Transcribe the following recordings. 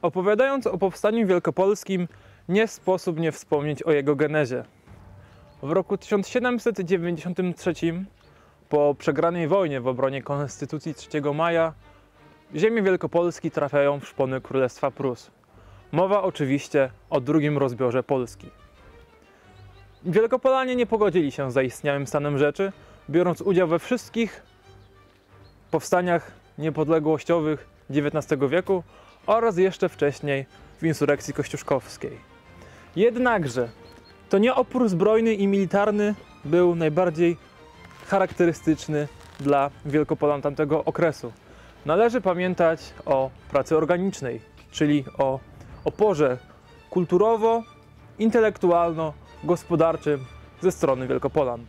Opowiadając o powstaniu wielkopolskim, nie sposób nie wspomnieć o jego genezie. W roku 1793, po przegranej wojnie w obronie Konstytucji 3 maja, ziemie Wielkopolski trafiają w szpony Królestwa Prus. Mowa oczywiście o drugim rozbiorze Polski. Wielkopolanie nie pogodzili się z zaistniałym stanem rzeczy, biorąc udział we wszystkich powstaniach niepodległościowych XIX wieku oraz jeszcze wcześniej w insurekcji kościuszkowskiej. Jednakże to nie opór zbrojny i militarny był najbardziej charakterystyczny dla Wielkopolan tamtego okresu. Należy pamiętać o pracy organicznej, czyli o oporze kulturowo-intelektualno-gospodarczym ze strony Wielkopolan.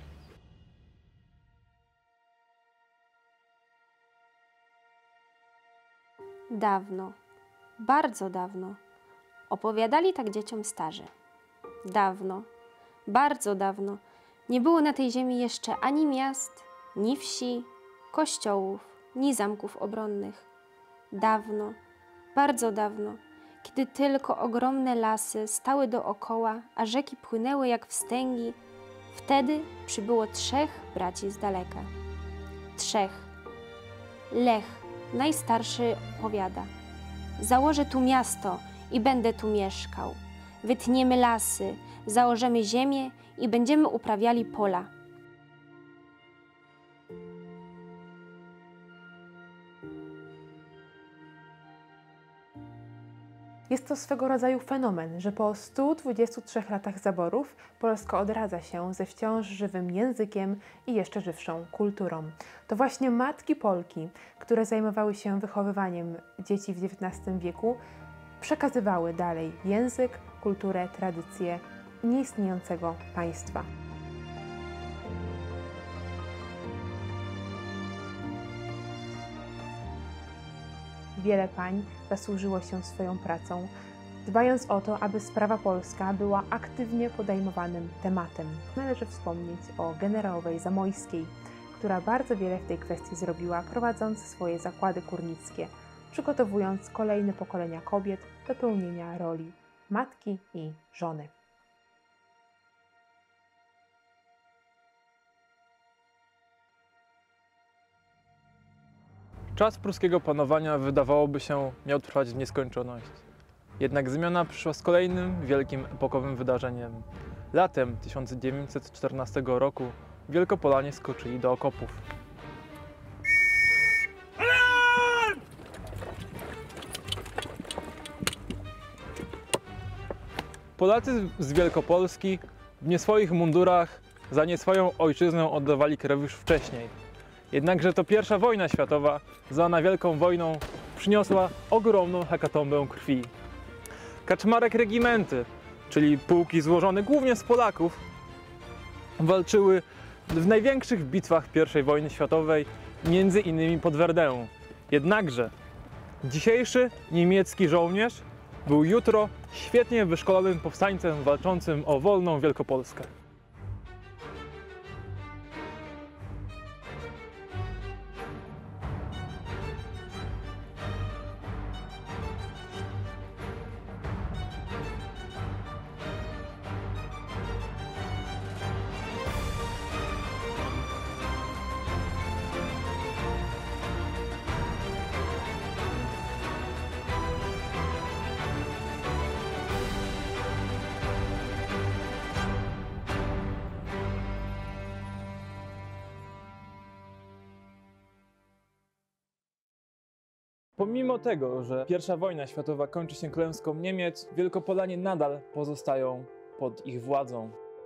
Dawno, bardzo dawno, opowiadali tak dzieciom starzy. Dawno, bardzo dawno, nie było na tej ziemi jeszcze ani miast, ni wsi, kościołów, ni zamków obronnych. Dawno, bardzo dawno, kiedy tylko ogromne lasy stały dookoła, a rzeki płynęły jak wstęgi, wtedy przybyło 3 braci z daleka. 3. Lech, najstarszy, powiada: założę tu miasto i będę tu mieszkał. Wytniemy lasy, założymy ziemię i będziemy uprawiali pola. Jest to swego rodzaju fenomen, że po 123 latach zaborów Polska odradza się ze wciąż żywym językiem i jeszcze żywszą kulturą. To właśnie matki Polki, które zajmowały się wychowywaniem dzieci w XIX wieku, przekazywały dalej język, kulturę, tradycje nieistniejącego państwa. Wiele pań zasłużyło się swoją pracą, dbając o to, aby sprawa polska była aktywnie podejmowanym tematem. Należy wspomnieć o generałowej Zamojskiej, która bardzo wiele w tej kwestii zrobiła, prowadząc swoje zakłady górnickie, przygotowując kolejne pokolenia kobiet do pełnienia roli matki i żony. Czas pruskiego panowania, wydawałoby się, miał trwać w nieskończoność. Jednak zmiana przyszła z kolejnym wielkim epokowym wydarzeniem. Latem 1914 roku Wielkopolanie skoczyli do okopów. Polacy z Wielkopolski w nie swoich mundurach za nie swoją ojczyznę oddawali krew już wcześniej. Jednakże to I wojna światowa, zwana Wielką Wojną, przyniosła ogromną hekatombę krwi. Kaczmarek regimenty, czyli pułki złożone głównie z Polaków, walczyły w największych bitwach I wojny światowej, między innymi pod Verdun. Jednakże dzisiejszy niemiecki żołnierz był jutro świetnie wyszkolonym powstańcem walczącym o wolną Wielkopolskę. Pomimo tego, że I wojna światowa kończy się klęską Niemiec, Wielkopolanie nadal pozostają pod ich władzą.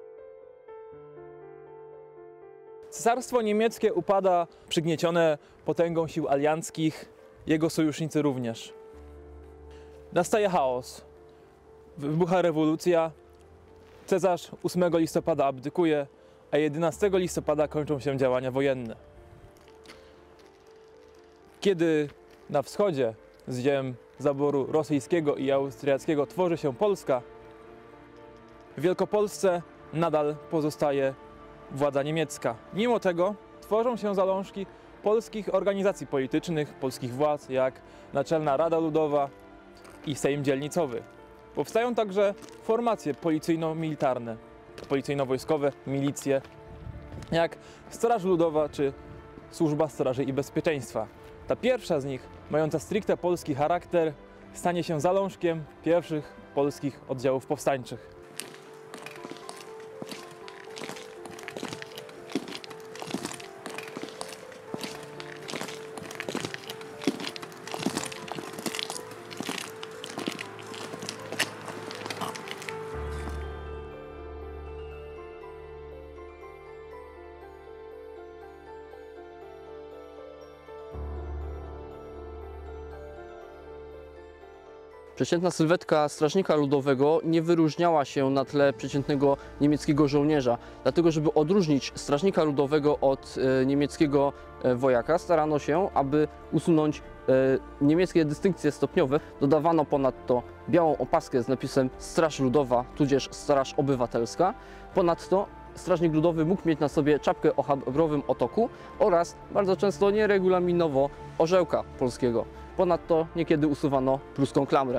Cesarstwo niemieckie upada przygniecione potęgą sił alianckich, jego sojusznicy również. Nastaje chaos. Wybucha rewolucja. Cesarz 8 listopada abdykuje, a 11 listopada kończą się działania wojenne. Kiedy na wschodzie z ziem zaboru rosyjskiego i austriackiego tworzy się Polska, w Wielkopolsce nadal pozostaje władza niemiecka. Mimo tego tworzą się zalążki polskich organizacji politycznych, polskich władz, jak Naczelna Rada Ludowa, i Sejm Dzielnicowy. Powstają także formacje policyjno-militarne, policyjno-wojskowe, milicje, jak Straż Ludowa czy Służba Straży i Bezpieczeństwa. Ta pierwsza z nich, mająca stricte polski charakter, stanie się zalążkiem pierwszych polskich oddziałów powstańczych. Przeciętna sylwetka strażnika ludowego nie wyróżniała się na tle przeciętnego niemieckiego żołnierza. Dlatego, żeby odróżnić strażnika ludowego od niemieckiego wojaka, starano się, aby usunąć niemieckie dystynkcje stopniowe. Dodawano ponadto białą opaskę z napisem Straż Ludowa, tudzież Straż Obywatelska. Ponadto strażnik ludowy mógł mieć na sobie czapkę o habrowym otoku oraz bardzo często nieregulaminowo orzełka polskiego. Ponadto niekiedy usuwano pruską klamrę.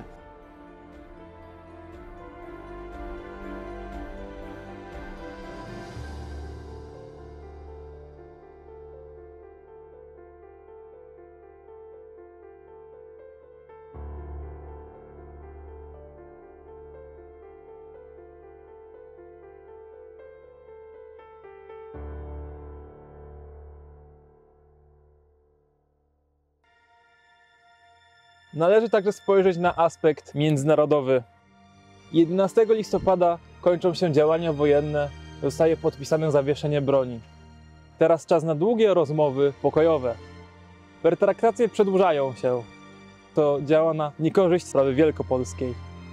Należy także spojrzeć na aspekt międzynarodowy. 11 listopada kończą się działania wojenne, zostaje podpisane zawieszenie broni. Teraz czas na długie rozmowy pokojowe. Pertraktacje przedłużają się. To działa na niekorzyść sprawy wielkopolskiej.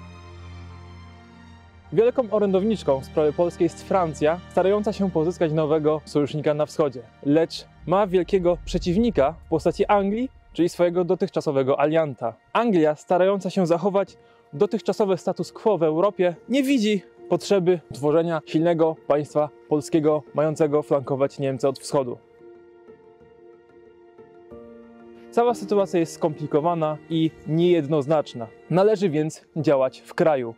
Wielką orędowniczką sprawy polskiej jest Francja, starająca się pozyskać nowego sojusznika na wschodzie. Lecz ma wielkiego przeciwnika w postaci Anglii, czyli swojego dotychczasowego alianta. Anglia, starająca się zachować dotychczasowy status quo w Europie, nie widzi potrzeby tworzenia silnego państwa polskiego, mającego flankować Niemcy od wschodu. Cała sytuacja jest skomplikowana i niejednoznaczna. Należy więc działać w kraju.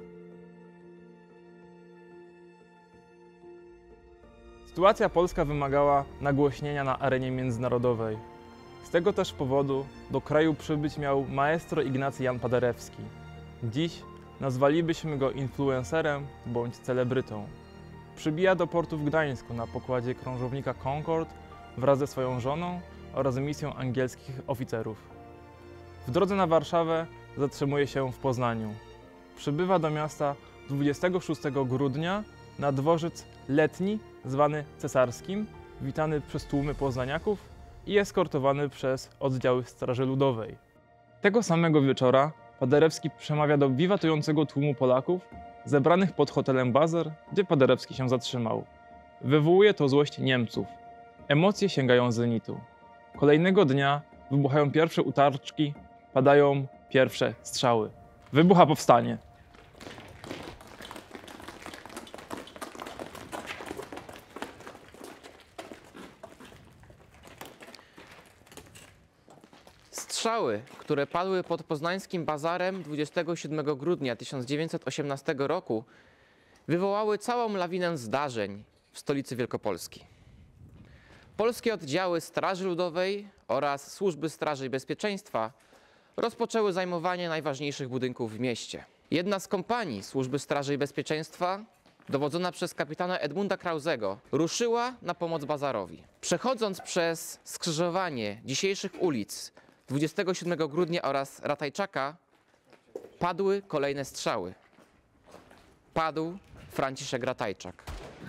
Sytuacja polska wymagała nagłośnienia na arenie międzynarodowej. Z tego też powodu do kraju przybyć miał maestro Ignacy Jan Paderewski. Dziś nazwalibyśmy go influencerem bądź celebrytą. Przybija do portu w Gdańsku na pokładzie krążownika Concord wraz ze swoją żoną oraz misją angielskich oficerów. W drodze na Warszawę zatrzymuje się w Poznaniu. Przybywa do miasta 26 grudnia na dworzec letni, zwany Cesarskim, witany przez tłumy poznaniaków i eskortowany przez oddziały Straży Ludowej. Tego samego wieczora Paderewski przemawia do wiwatującego tłumu Polaków zebranych pod hotelem Bazar, gdzie Paderewski się zatrzymał. Wywołuje to złość Niemców. Emocje sięgają zenitu. Kolejnego dnia wybuchają pierwsze utarczki, padają pierwsze strzały. Wybucha powstanie. Strzały, które padły pod poznańskim Bazarem 27 grudnia 1918 roku, wywołały całą lawinę zdarzeń w stolicy Wielkopolski. Polskie oddziały Straży Ludowej oraz Służby Straży i Bezpieczeństwa rozpoczęły zajmowanie najważniejszych budynków w mieście. Jedna z kompanii Służby Straży i Bezpieczeństwa, dowodzona przez kapitana Edmunda Krauzego, ruszyła na pomoc Bazarowi. Przechodząc przez skrzyżowanie dzisiejszych ulic 27 grudnia oraz Ratajczaka, padły kolejne strzały. Padł Franciszek Ratajczak.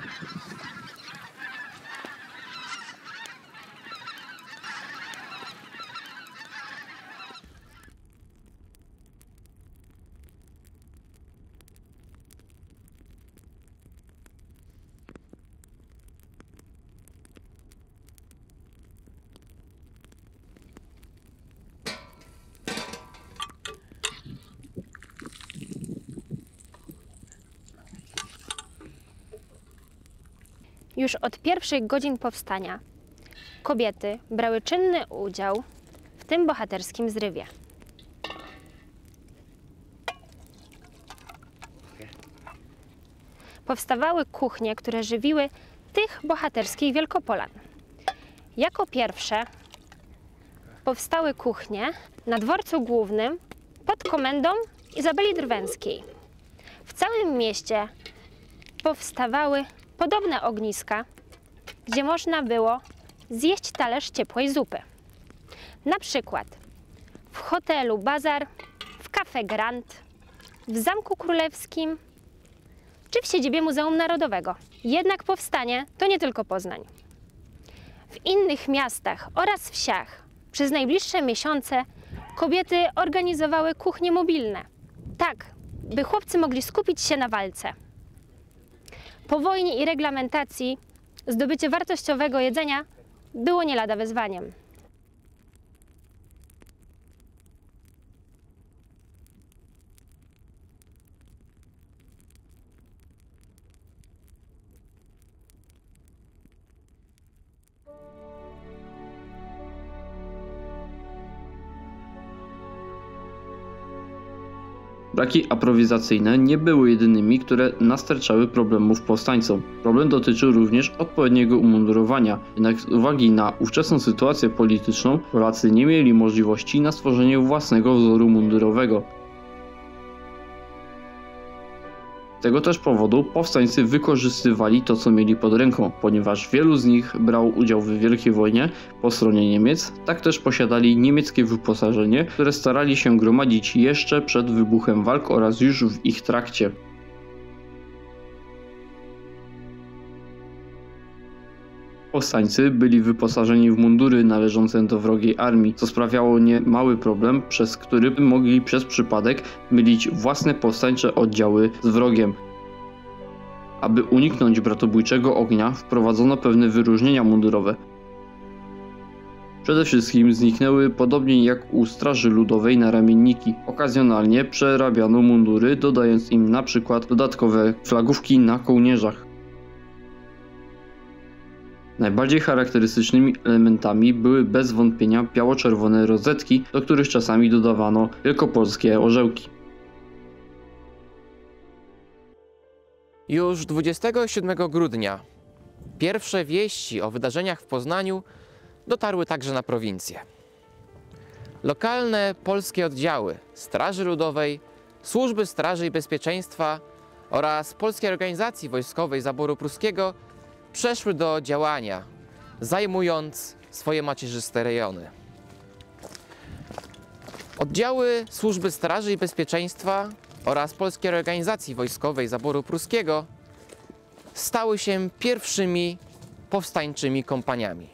Już od pierwszych godzin powstania kobiety brały czynny udział w tym bohaterskim zrywie. powstawały kuchnie, które żywiły tych bohaterskich Wielkopolan. Jako pierwsze powstały kuchnie na dworcu głównym pod komendą Izabeli Drwęskiej. W całym mieście powstawały podobne ogniska, gdzie można było zjeść talerz ciepłej zupy. Na przykład w hotelu Bazar, w Cafe Grand, w Zamku Królewskim czy w siedzibie Muzeum Narodowego. Jednak powstanie to nie tylko Poznań. W innych miastach oraz wsiach przez najbliższe miesiące kobiety organizowały kuchnie mobilne. Tak, by chłopcy mogli skupić się na walce. Po wojnie i reglamentacji zdobycie wartościowego jedzenia było nie lada wyzwaniem. Braki aprowizacyjne nie były jedynymi, które nastarczały problemów powstańcom. Problem dotyczył również odpowiedniego umundurowania, jednak z uwagi na ówczesną sytuację polityczną Polacy nie mieli możliwości na stworzenie własnego wzoru mundurowego. Z tego też powodu powstańcy wykorzystywali to, co mieli pod ręką, ponieważ wielu z nich brało udział w Wielkiej Wojnie po stronie Niemiec, tak też posiadali niemieckie wyposażenie, które starali się gromadzić jeszcze przed wybuchem walk oraz już w ich trakcie. Powstańcy byli wyposażeni w mundury należące do wrogiej armii, co sprawiało niemały problem, przez który mogli przez przypadek mylić własne powstańcze oddziały z wrogiem. Aby uniknąć bratobójczego ognia, wprowadzono pewne wyróżnienia mundurowe. Przede wszystkim zniknęły, podobnie jak u Straży Ludowej, naramienniki. Okazjonalnie przerabiano mundury, dodając im na przykład dodatkowe flagówki na kołnierzach. Najbardziej charakterystycznymi elementami były bez wątpienia biało-czerwone rozetki, do których czasami dodawano wielkopolskie orzełki. Już 27 grudnia pierwsze wieści o wydarzeniach w Poznaniu dotarły także na prowincję. Lokalne polskie oddziały Straży Ludowej, Służby Straży i Bezpieczeństwa oraz Polskiej Organizacji Wojskowej Zaboru Pruskiego przeszły do działania, zajmując swoje macierzyste rejony. Oddziały Służby Straży i Bezpieczeństwa oraz Polskiej Organizacji Wojskowej Zaboru Pruskiego stały się pierwszymi powstańczymi kompaniami.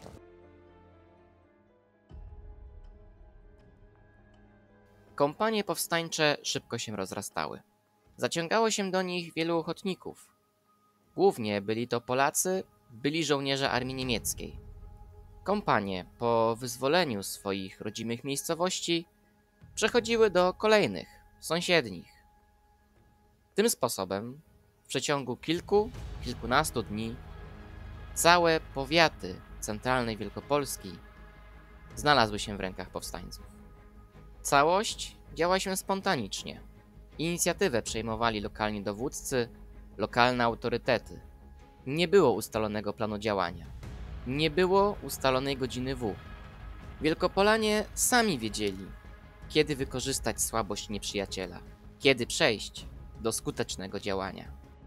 Kompanie powstańcze szybko się rozrastały. Zaciągało się do nich wielu ochotników. Głównie byli to Polacy, byli żołnierze armii niemieckiej. Kompanie po wyzwoleniu swoich rodzimych miejscowości przechodziły do kolejnych, sąsiednich. Tym sposobem w przeciągu kilkunastu dni całe powiaty centralnej Wielkopolski znalazły się w rękach powstańców. Całość działa się spontanicznie. Inicjatywę przejmowali lokalni dowódcy, lokalne autorytety. Nie było ustalonego planu działania. Nie było ustalonej godziny W. Wielkopolanie sami wiedzieli, kiedy wykorzystać słabość nieprzyjaciela, kiedy przejść do skutecznego działania.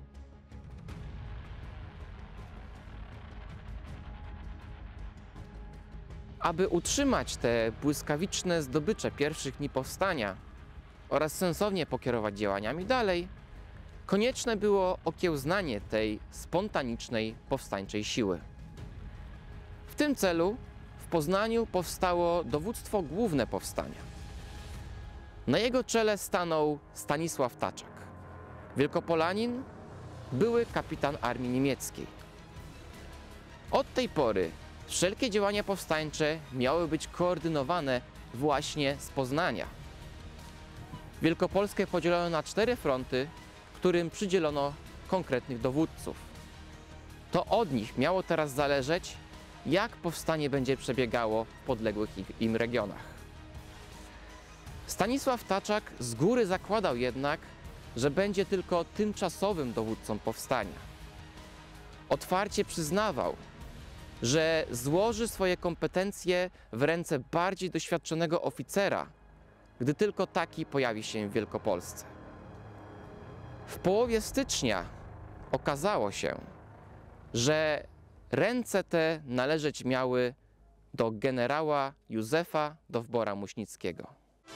Aby utrzymać te błyskawiczne zdobycze pierwszych dni powstania oraz sensownie pokierować działaniami dalej, konieczne było okiełznanie tej spontanicznej powstańczej siły. W tym celu w Poznaniu powstało Dowództwo Główne Powstania. Na jego czele stanął Stanisław Taczak, Wielkopolanin, były kapitan armii niemieckiej. Od tej pory wszelkie działania powstańcze miały być koordynowane właśnie z Poznania. Wielkopolskę podzielono na 4 fronty, którym przydzielono konkretnych dowódców. To od nich miało teraz zależeć, jak powstanie będzie przebiegało w podległych im regionach. Stanisław Taczak z góry zakładał jednak, że będzie tylko tymczasowym dowódcą powstania. Otwarcie przyznawał, że złoży swoje kompetencje w ręce bardziej doświadczonego oficera, gdy tylko taki pojawi się w Wielkopolsce. W połowie stycznia okazało się, że ręce te należeć miały do generała Józefa Dowbora-Muśnickiego.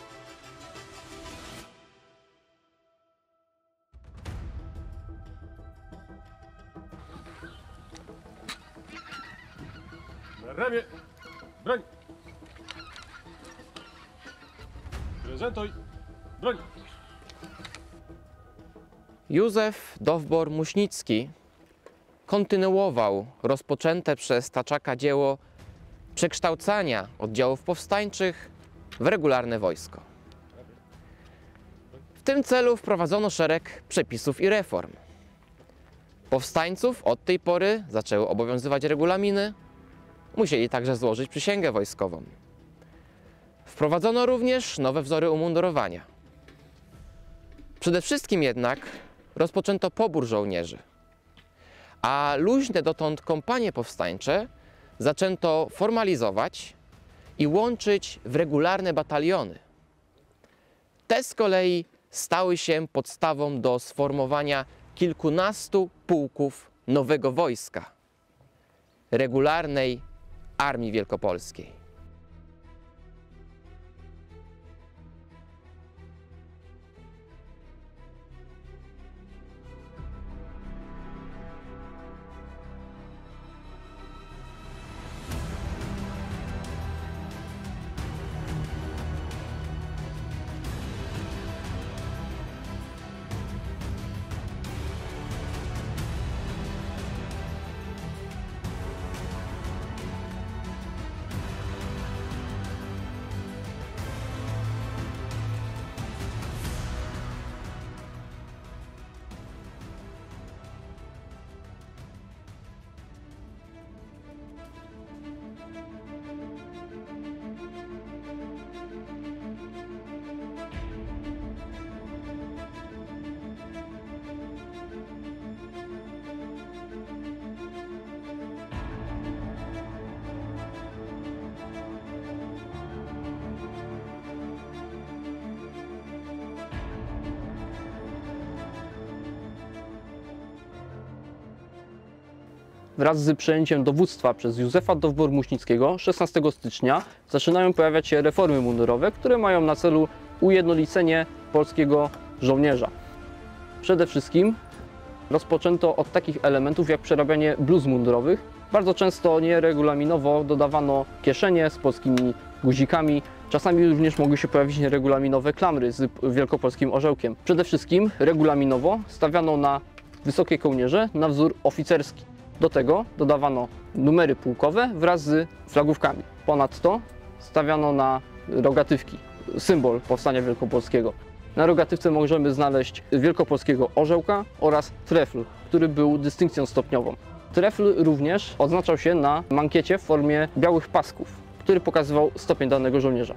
Na ramię! Broń! Prezentuj! Broń! Józef Dowbor-Muśnicki kontynuował rozpoczęte przez Taczaka dzieło przekształcania oddziałów powstańczych w regularne wojsko. W tym celu wprowadzono szereg przepisów i reform. Powstańców od tej pory zaczęły obowiązywać regulaminy, musieli także złożyć przysięgę wojskową. Wprowadzono również nowe wzory umundurowania. Przede wszystkim jednak rozpoczęto pobór żołnierzy, a luźne dotąd kompanie powstańcze zaczęto formalizować i łączyć w regularne bataliony. Te z kolei stały się podstawą do sformowania kilkunastu pułków nowego wojska, regularnej Armii Wielkopolskiej. Wraz z przejęciem dowództwa przez Józefa Dowbor-Muśnickiego 16 stycznia zaczynają pojawiać się reformy mundurowe, które mają na celu ujednolicenie polskiego żołnierza. Przede wszystkim rozpoczęto od takich elementów jak przerabianie bluz mundurowych. Bardzo często nieregulaminowo dodawano kieszenie z polskimi guzikami. Czasami również mogły się pojawić nieregulaminowe klamry z wielkopolskim orzełkiem. Przede wszystkim regulaminowo stawiano na wysokie kołnierze na wzór oficerski. Do tego dodawano numery pułkowe wraz z flagówkami. Ponadto stawiano na rogatywki, symbol powstania wielkopolskiego. Na rogatywce możemy znaleźć wielkopolskiego orzełka oraz trefl, który był dystynkcją stopniową. Trefl również oznaczał się na mankiecie w formie białych pasków, który pokazywał stopień danego żołnierza.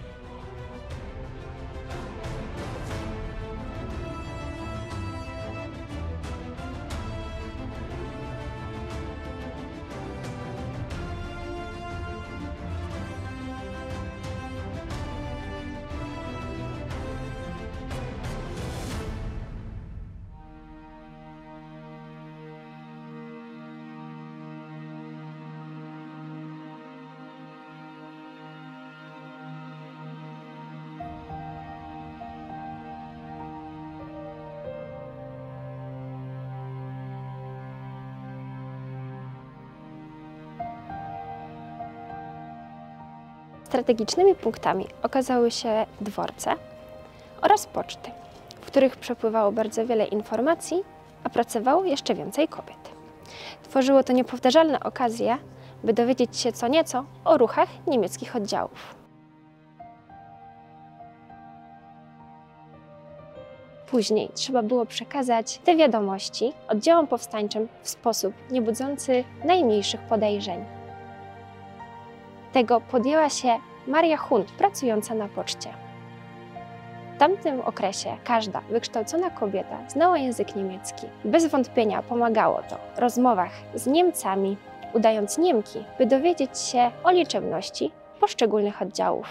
Strategicznymi punktami okazały się dworce oraz poczty, w których przepływało bardzo wiele informacji, a pracowało jeszcze więcej kobiet. Tworzyło to niepowtarzalne okazje, by dowiedzieć się co nieco o ruchach niemieckich oddziałów. Później trzeba było przekazać te wiadomości oddziałom powstańczym w sposób nie budzący najmniejszych podejrzeń. Tego podjęła się Maria Hunt, pracująca na poczcie. tamtym okresie każda wykształcona kobieta znała język niemiecki. Bez wątpienia pomagało to w rozmowach z Niemcami, udając Niemki, by dowiedzieć się o liczebności poszczególnych oddziałów.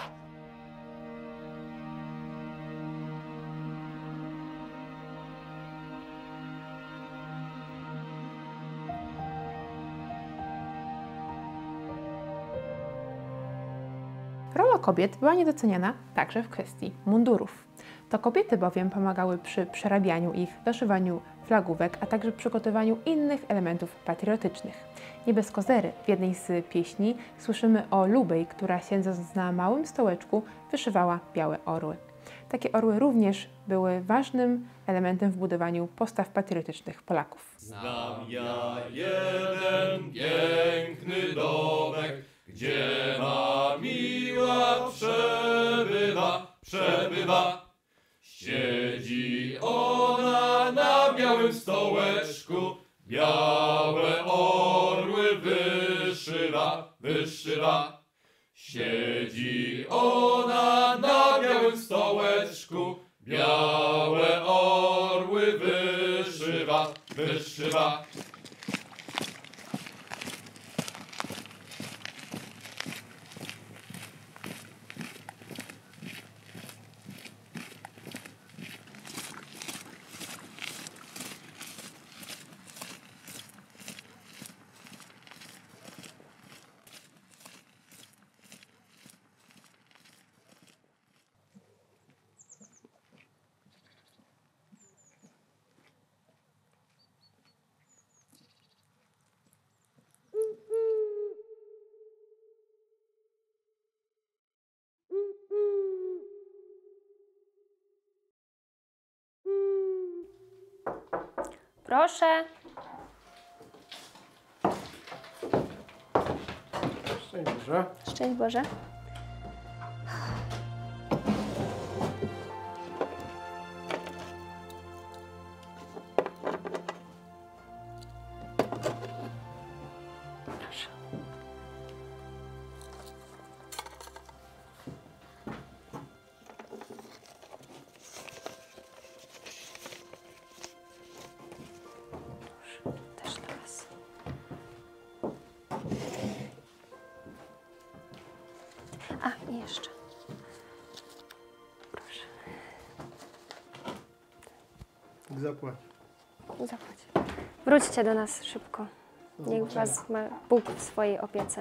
Rola kobiet była niedoceniana także w kwestii mundurów. To kobiety bowiem pomagały przy przerabianiu ich, doszywaniu flagówek, a także przygotowaniu innych elementów patriotycznych. Nie bez kozery w jednej z pieśni słyszymy o Lubej, która siedząc na małym stołeczku wyszywała białe orły. Takie orły również były ważnym elementem w budowaniu postaw patriotycznych Polaków. Znam ja jeden piękny domek, gdzie ma miła przebywa. Siedzi ona na białym stołeczku, białe orły wyszywa. Siedzi ona na białym stołeczku, białe orły wyszywa. Proszę. Szczęść Boże. Szczęść Boże. Proszę. Też dla Was. A, i jeszcze. Proszę. Zapłać. Zapłać. Wróćcie do nas szybko. Niech Was ma Bóg w swojej opiece.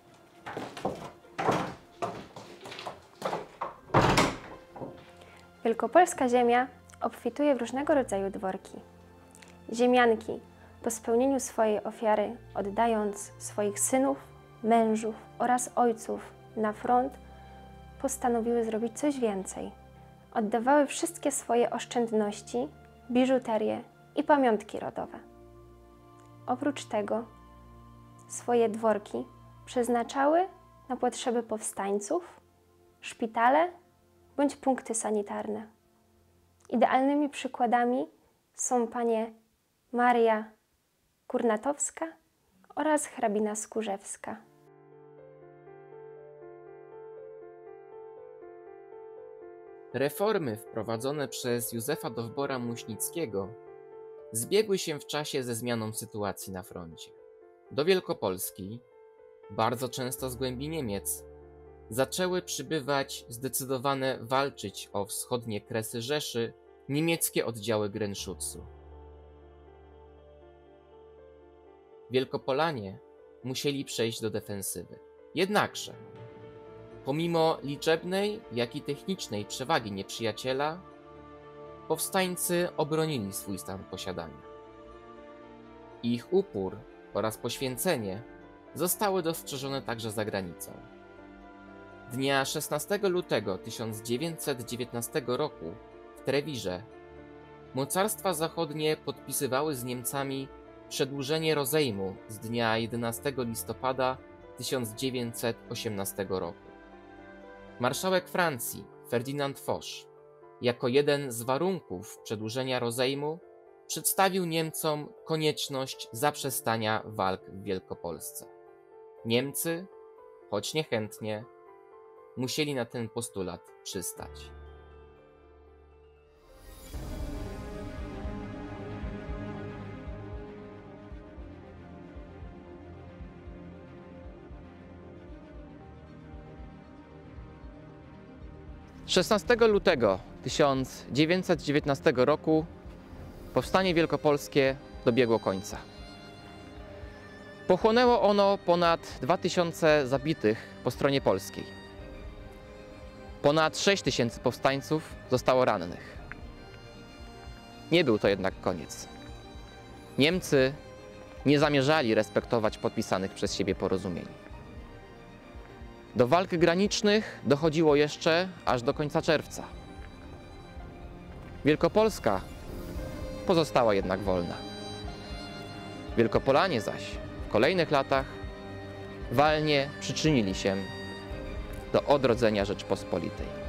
Wielkopolska ziemia obfituje w różnego rodzaju dworki. Ziemianki po spełnieniu swojej ofiary, oddając swoich synów, mężów oraz ojców na front, postanowiły zrobić coś więcej. Oddawały wszystkie swoje oszczędności, biżuterię i pamiątki rodowe. Oprócz tego swoje dworki przeznaczały na potrzeby powstańców, szpitale bądź punkty sanitarne. Idealnymi przykładami są panie Maria Kurnatowska oraz hrabina Skórzewska. Reformy wprowadzone przez Józefa Dowbora-Muśnickiego zbiegły się w czasie ze zmianą sytuacji na froncie. Do Wielkopolski, bardzo często z głębi Niemiec, zaczęły przybywać zdecydowane walczyć o wschodnie kresy Rzeszy niemieckie oddziały Grenzschutzu. Wielkopolanie musieli przejść do defensywy. Jednakże, pomimo liczebnej, jak i technicznej przewagi nieprzyjaciela, powstańcy obronili swój stan posiadania. Ich upór oraz poświęcenie zostały dostrzeżone także za granicą. Dnia 16 lutego 1919 roku w Trewirze mocarstwa zachodnie podpisywały z Niemcami przedłużenie rozejmu z dnia 11 listopada 1918 roku. Marszałek Francji Ferdynand Foch jako jeden z warunków przedłużenia rozejmu przedstawił Niemcom konieczność zaprzestania walk w Wielkopolsce. Niemcy, choć niechętnie, musieli na ten postulat przystać. 16 lutego 1919 roku powstanie wielkopolskie dobiegło końca. Pochłonęło ono ponad 2000 zabitych po stronie polskiej. Ponad 6000 powstańców zostało rannych. Nie był to jednak koniec. Niemcy nie zamierzali respektować podpisanych przez siebie porozumień. Do walk granicznych dochodziło jeszcze aż do końca czerwca. Wielkopolska pozostała jednak wolna. Wielkopolanie zaś w kolejnych latach walnie przyczynili się do odrodzenia Rzeczpospolitej.